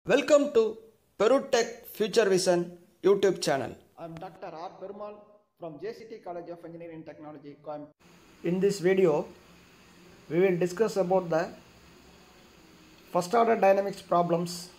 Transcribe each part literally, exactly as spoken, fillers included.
Welcome to Perutech Future Vision YouTube channel. I am Doctor R. Perumal from J C T College of Engineering and Technology, Coimbatore. In this video, we will discuss about the first order dynamics problems.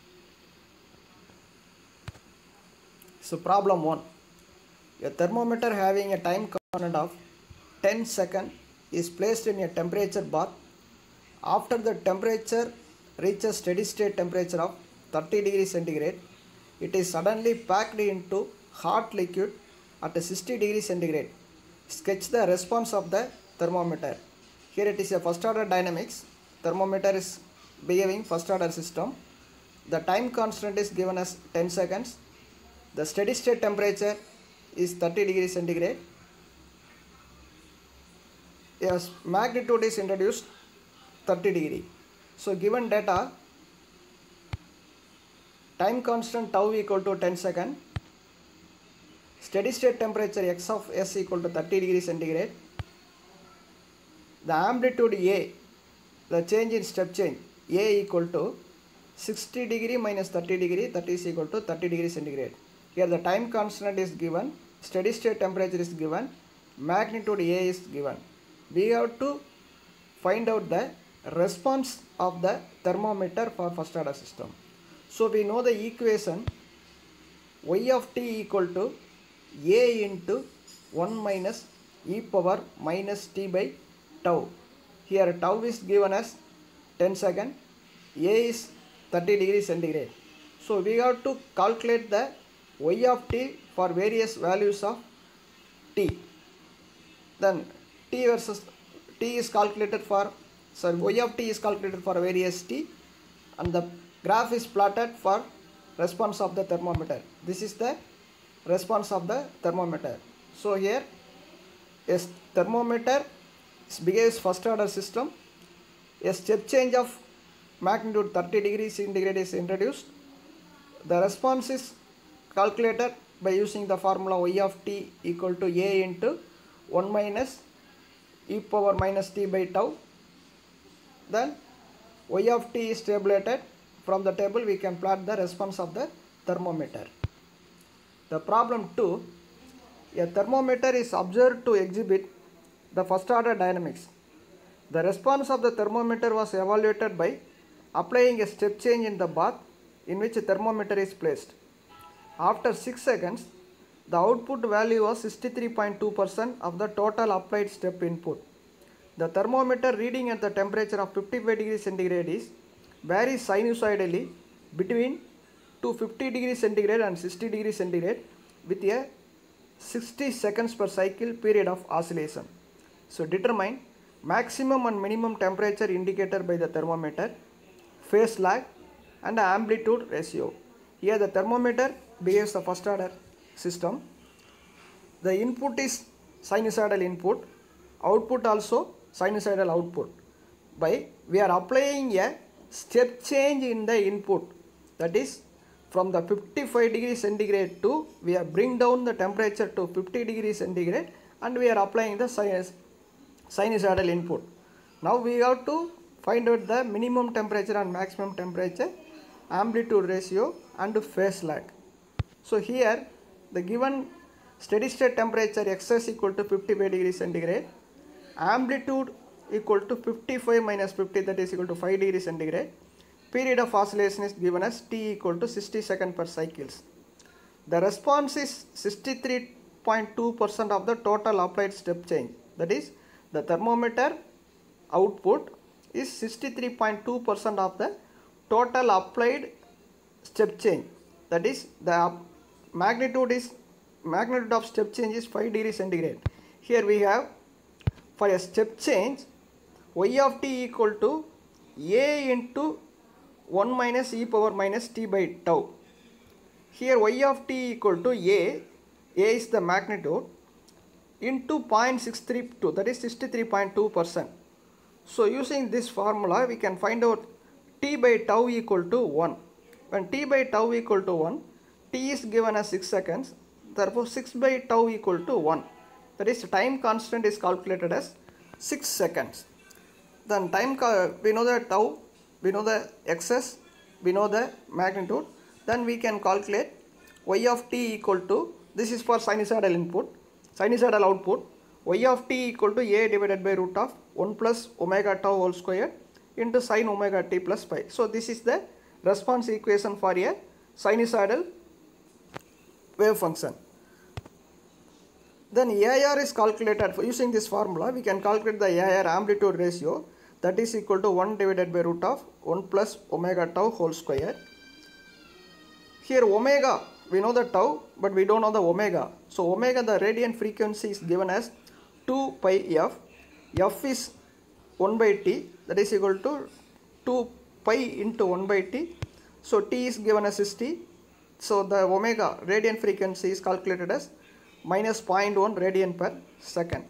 So problem one. A thermometer having a time constant of ten seconds is placed in a temperature bath. After the temperature reaches steady state temperature of thirty degrees centigrade, it is suddenly packed into hot liquid at sixty degrees centigrade. Sketch the response of the thermometer. Here it is a first order dynamics. Thermometer is behaving first order system. The time constant is given as ten seconds. The steady state temperature is thirty degrees centigrade. Yes, magnitude is introduced thirty degree. So given data, time constant tau equal to ten seconds, steady state temperature x of s equal to thirty degrees centigrade, the amplitude A, the change in step change A equal to sixty degree minus thirty degree, that is equal to thirty degrees centigrade. Here the time constant is given, steady state temperature is given, magnitude A is given. We have to find out the response of the thermometer for first order system. So we know the equation y of t equal to a into one minus e power minus t by tau. Here tau is given as ten seconds, a is thirty degrees centigrade. So we have to calculate the y of t for various values of t. Then t versus t is calculated for So y of t is calculated for various t, and the graph is plotted for response of the thermometer. This is the response of the thermometer. So here a thermometer behaves first order system. A step change of magnitude thirty degrees centigrade is introduced. The response is calculated by using the formula y of t equal to a into one minus e power minus t by tau. Then y of t is tabulated. From the table we can plot the response of the thermometer. The problem two, a thermometer is observed to exhibit the first order dynamics. The response of the thermometer was evaluated by applying a step change in the bath in which a thermometer is placed. After six seconds, the output value was sixty-three point two percent of the total applied step input. The thermometer reading at the temperature of fifty-five degrees centigrade is varies sinusoidally between to fifty degrees centigrade and sixty degrees centigrade with a sixty seconds per cycle period of oscillation. So determine maximum and minimum temperature indicator by the thermometer, phase lag and amplitude ratio. Here the thermometer behaves the first order system. The input is sinusoidal input, output also sinusoidal output. By we are applying a step change in the input, that is from the fifty-five degrees centigrade to we are bring down the temperature to fifty degrees centigrade, and we are applying the sinus, sinusoidal input. Now we have to find out the minimum temperature and maximum temperature, amplitude ratio and phase lag. So here the given steady state temperature x is equal to fifty-five degrees centigrade, amplitude equal to fifty-five minus fifty, that is equal to five degrees centigrade. Period of oscillation is given as t equal to sixty seconds per cycles. The response is sixty-three point two percent of the total applied step change. That is the thermometer output is sixty-three point two percent of the total applied step change. That is the magnitude is magnitude of step change is five degrees centigrade. Here we have for a step change y of t equal to a into one minus e power minus t by tau. Here y of t equal to a, a is the magnitude, into zero point six three two, that is sixty-three point two percent. So using this formula we can find out t by tau equal to one. When t by tau equal to one, t is given as six seconds, therefore six by tau equal to one. That is time constant is calculated as six seconds. Then time, we know the tau, we know the xs, we know the magnitude, then we can calculate y of t equal to, this is for sinusoidal input, sinusoidal output, y of t equal to a divided by root of one plus omega tau whole square into sin omega t plus pi. So this is the response equation for a sinusoidal wave function. Then A I R is calculated for using this formula. We can calculate the A I R amplitude ratio, that is equal to one divided by root of one plus omega tau whole square. Here omega, we know the tau, but we don't know the omega. So omega, the radiant frequency, is given as two pi f. F is one by t, that is equal to two pi into one by t. So t is given as sixty. So the omega radiant frequency is calculated as minus zero point one radian per second.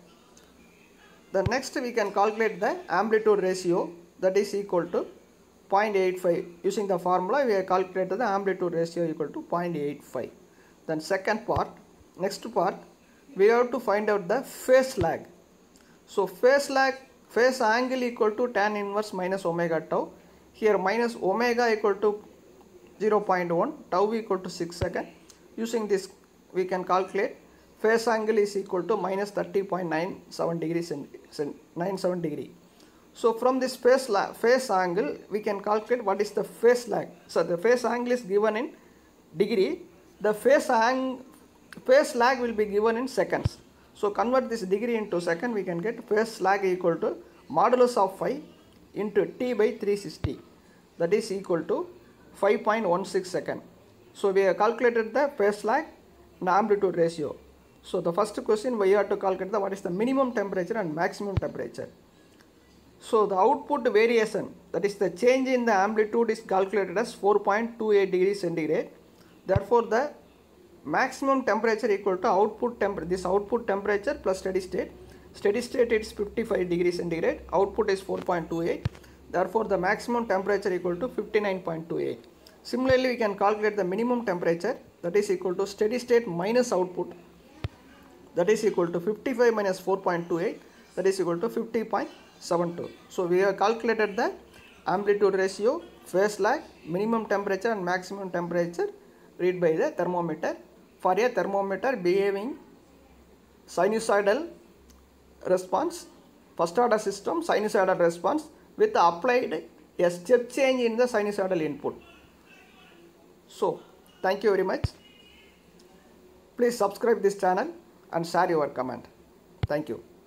The next we can calculate the amplitude ratio, that is equal to zero point eight five. Using the formula we have calculated the amplitude ratio equal to zero point eight five. Then second part, next part, we have to find out the phase lag. So phase lag, phase angle equal to tan inverse minus omega tau. Here minus omega equal to zero point one, tau equal to six seconds. Using this we can calculate phase angle is equal to minus thirty point nine seven degrees ninety-seven degree. So from this phase lag, phase angle we can calculate what is the phase lag. So the phase angle is given in degree, the phase ang phase lag will be given in seconds. So convert this degree into second, we can get phase lag equal to modulus of phi into t by three sixty, that is equal to five point one six second. So we have calculated the phase lag and amplitude ratio. So the first question we have to calculate the what is the minimum temperature and maximum temperature. So the output variation, that is the change in the amplitude, is calculated as four point two eight degrees centigrade. Therefore the maximum temperature equal to output temp this output temperature plus steady state. Steady state is fifty-five degrees centigrade, output is four point two eight. Therefore the maximum temperature equal to fifty-nine point two eight. Similarly we can calculate the minimum temperature, that is equal to steady state minus output, that is equal to fifty-five minus four point two eight, that is equal to fifty point seven two. So we have calculated the amplitude ratio, phase lag, minimum temperature and maximum temperature read by the thermometer. For a thermometer behaving sinusoidal response, first order system sinusoidal response with applied a step change in the sinusoidal input. So thank you very much. Please subscribe this channel and share your comment. Thank you.